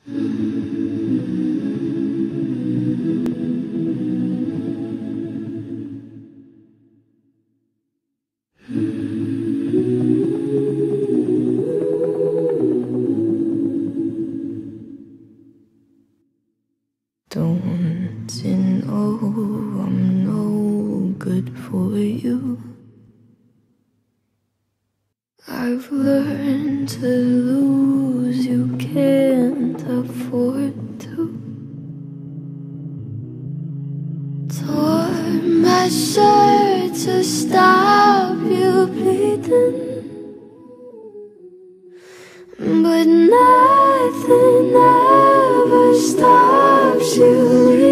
Don't you know I'm no good for you? I've learned to lose, you can't afford to. Tore my shirt to stop you bleeding, but nothing ever stops you leaving.